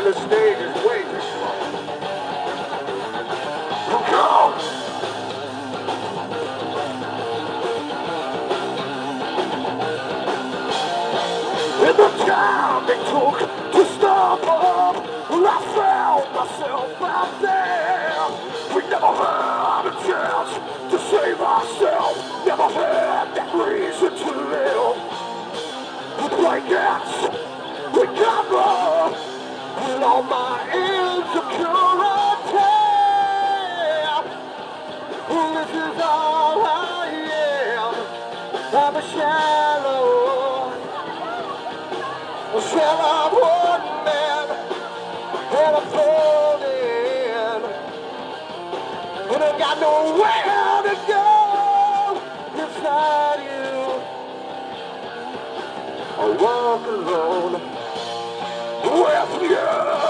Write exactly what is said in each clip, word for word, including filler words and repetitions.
the stage is way too slow. Go! In the time they took to stop up, I found myself out there. We never had a chance to save ourselves, never had that reason to live. Blankets, we cover with all my insecurity. This is all I am. I'm a shallow, a shell of one man, and I'm folding, and I got nowhere to go inside you. I walk alone with you.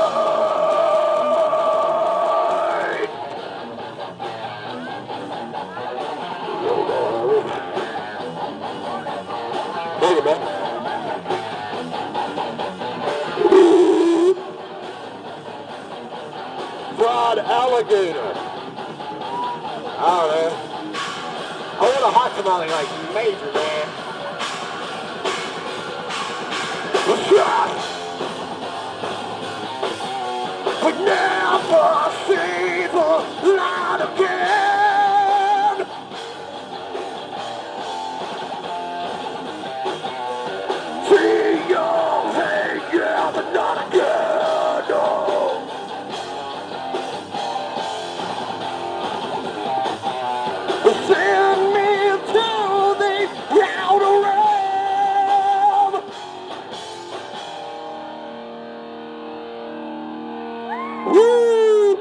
Hey, man. Fried alligator. Oh, man. I want a hot tamale like major, man. Shot. We never see the light again. See your hate, yeah, but not again, no. Send me to the outer realm. Woo!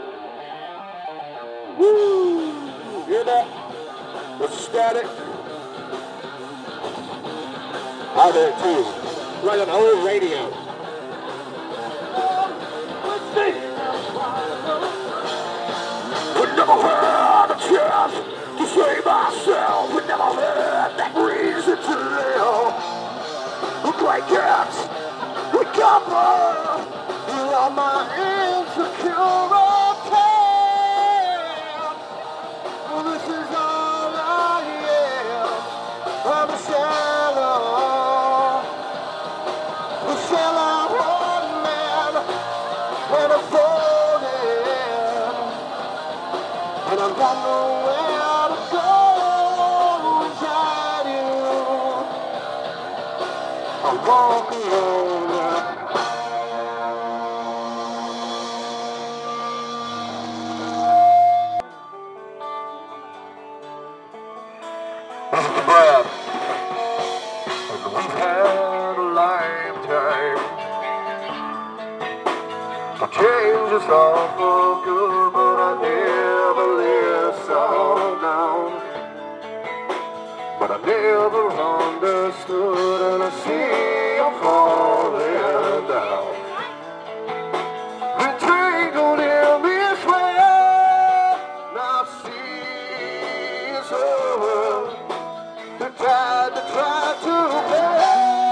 Woo! Hear that? The static. Out there too. Right on old radio. Let's see. We never had a chance to save ourselves. We never had that reason to live. Look like cats. We cover all my insecurity. Well, this is all I am. I'm a shallow, a shallow one man, and I'm folding, and I've got nowhere to go inside you. I walk alone. This is the Brad, and we've had a lifetime to change us all for good, but I never let us all down. But I never understood, and I see I'm falling down. Entangled in this web, now see it's over. The tide to try to bear.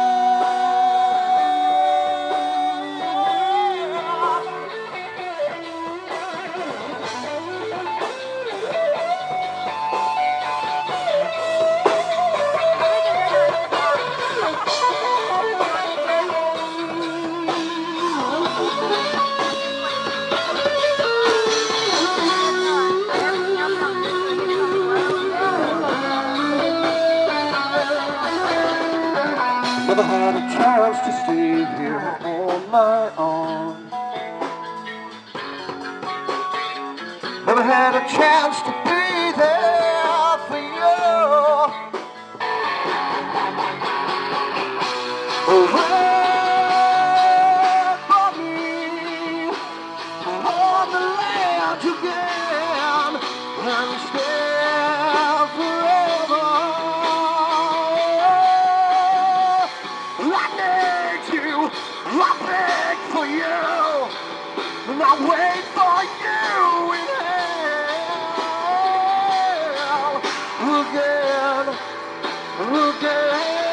Never had a chance to stay here on my own. Never had a chance to be there for you. Wait for me on the land again and stay forever. I beg for you, and I wait for you in hell again, again.